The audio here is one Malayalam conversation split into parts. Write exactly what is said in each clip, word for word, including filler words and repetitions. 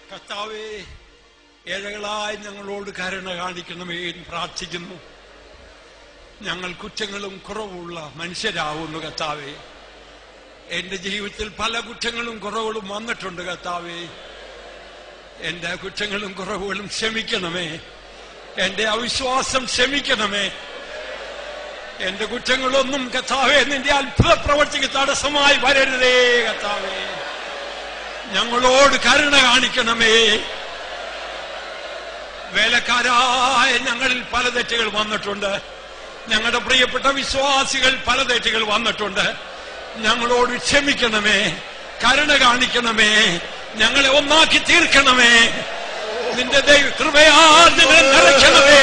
കർത്താവേ, ഏഴകളായി ഞങ്ങളോട് കരുണ കാണിക്കണമേ എന്ന് പ്രാർത്ഥിക്കുന്നു. ഞങ്ങൾ കുറ്റങ്ങളും കുറവുള്ള മനുഷ്യരാവുന്നു കർത്താവേ. എന്റെ ജീവിതത്തിൽ പല കുറ്റങ്ങളും കുറവുകളും വന്നിട്ടുണ്ട് കർത്താവേ. എന്റെ കുറ്റങ്ങളും കുറവുകളും ക്ഷമിക്കണമേ. എന്റെ അവിശ്വാസം ക്ഷമിക്കണമേ. എന്റെ കുറ്റങ്ങളൊന്നും കർത്താവേ നിന്റെ അത്ഭുത പ്രവർത്തിക്ക് തടസ്സമായി വരരുതേ കർത്താവേ. ഞങ്ങളോട് കരുണ കാണിക്കണമേ. വേലക്കാരായ ഞങ്ങളിൽ പല തെറ്റുകൾ വന്നിട്ടുണ്ട്. ഞങ്ങളുടെ പ്രിയപ്പെട്ട വിശ്വാസികൾ പല തെറ്റുകൾ വന്നിട്ടുണ്ട്. ഞങ്ങളോട് ക്ഷമിക്കണമേ, കരുണ കാണിക്കണമേ, ഞങ്ങളെ ഒന്നാക്കി തീർക്കണമേ. നിന്റെ ദൈവ കൃപയാൽ ഞങ്ങളെ നിറയ്ക്കണമേ.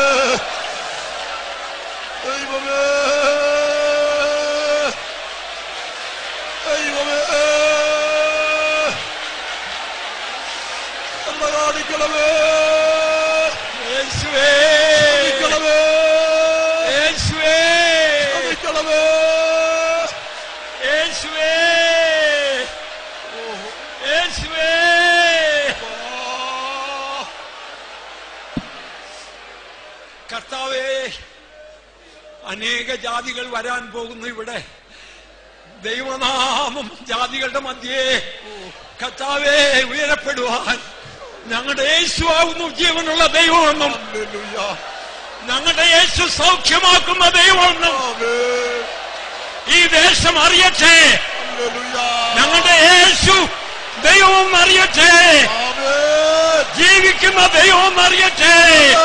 കർത്താവേ, അനേക ജാതികൾ വരാൻ പോകുന്നു ഇവിടെ. ദൈവനാമം ജാതികളുടെ മധ്യേ കർത്താവേ ഉയരപ്പെടുവാൻ ഞങ്ങളുടെ യേശു ആകുന്നു ജീവനുള്ള ദൈവമെന്നും ഞങ്ങളുടെ യേശു സൗഖ്യമാക്കുന്ന ദൈവമെന്നും ഈ ദേശം അറിയട്ടെ. ഞങ്ങളുടെ യേശു ദൈവം അറിയട്ടെ. ജീവിക്കുന്ന ദൈവം അറിയട്ടെ.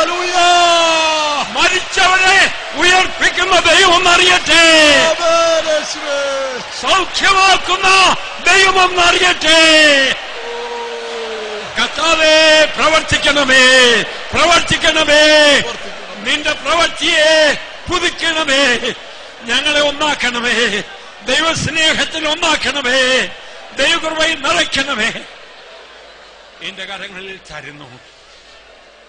മരിച്ചവരെ ഉയർപ്പിക്കുന്ന ദൈവം അറിയട്ടെ. സൗഖ്യമാക്കുന്ന ദൈവം അറിയട്ടെ. കർത്താവേ, പ്രവർത്തിക്കണമേ, പ്രവർത്തിക്കണമേ. നിന്റെ പ്രവൃത്തിയെ പുതുക്കണമേ. ഞങ്ങളെ ഒന്നാക്കണമേ. ദൈവസ്നേഹത്തിൽ ഒന്നാക്കണമേ. ദൈവകൃപയിൽ നിറയ്ക്കണമേ. എന്റെ കരങ്ങളിൽ തരുന്നു.